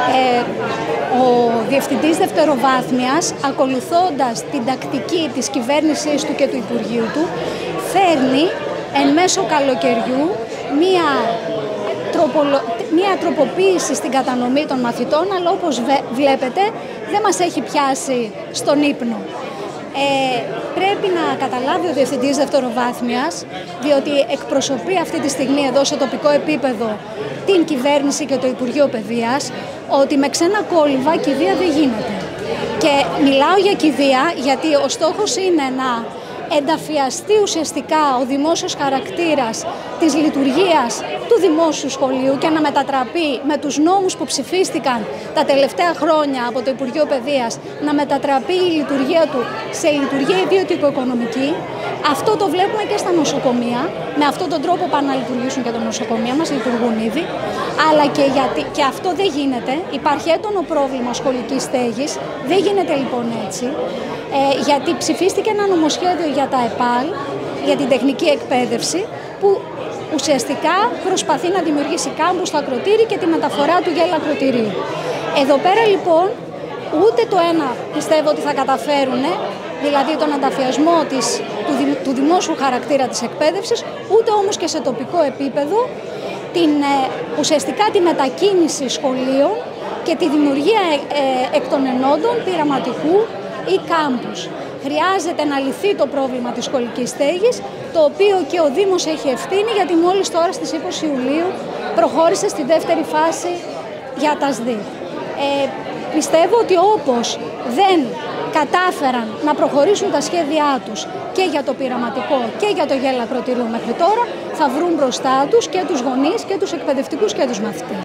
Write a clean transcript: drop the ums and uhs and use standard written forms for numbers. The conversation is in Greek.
Ο Διευθυντής Δευτεροβάθμιας, ακολουθώντας την τακτική της κυβέρνησής του και του Υπουργείου του, φέρνει εν μέσω καλοκαιριού μία τροποποίηση στην κατανομή των μαθητών, αλλά όπως βλέπετε δεν μας έχει πιάσει στον ύπνο. Πρέπει να καταλάβει ο Διευθυντής Δευτεροβάθμιας, διότι εκπροσωπεί αυτή τη στιγμή εδώ σε τοπικό επίπεδο την κυβέρνηση και το Υπουργείο Παιδείας, ότι με ξένα κόλυβα κηδεία δεν γίνεται. Και μιλάω για κηδεία γιατί ο στόχος είναι να ενταφιαστεί ουσιαστικά ο δημόσιος χαρακτήρας της λειτουργίας του δημόσιου σχολείου και να μετατραπεί με τους νόμους που ψηφίστηκαν τα τελευταία χρόνια από το Υπουργείο Παιδείας, να μετατραπεί η λειτουργία του σε λειτουργία ιδιωτικο-οικονομική. Αυτό το βλέπουμε και στα νοσοκομεία. Με αυτόν τον τρόπο πάνε να λειτουργήσουν και τα νοσοκομεία μας, λειτουργούν ήδη. Αλλά και αυτό δεν γίνεται. Υπάρχει έντονο πρόβλημα σχολικής στέγης. Δεν γίνεται λοιπόν έτσι. Γιατί ψηφίστηκε ένα νομοσχέδιο για τα ΕΠΑΛ, για την τεχνική εκπαίδευση, που ουσιαστικά προσπαθεί να δημιουργήσει κάμπους στο ακροτήρι και τη μεταφορά του γέλα ακροτηρίου. Εδώ πέρα λοιπόν ούτε το ένα πιστεύω ότι θα καταφέρουν, δηλαδή τον ανταφιασμό του δημόσιου χαρακτήρα της εκπαίδευσης, ούτε όμως και σε τοπικό επίπεδο ουσιαστικά τη μετακίνηση σχολείων και τη δημιουργία εκ των ενόντων πειραματικού ή κάμπους. Χρειάζεται να λυθεί το πρόβλημα της σχολικής στέγης, το οποίο και ο Δήμος έχει ευθύνη, γιατί μόλις τώρα στις 20 Ιουλίου προχώρησε στη δεύτερη φάση για τα ΣΔΙΤ. Πιστεύω ότι όπως δεν κατάφεραν να προχωρήσουν τα σχέδιά τους και για το πειραματικό και για το γέλα ακροτηρίου μέχρι τώρα, θα βρουν μπροστά τους και τους γονείς και τους εκπαιδευτικούς και τους μαθητές.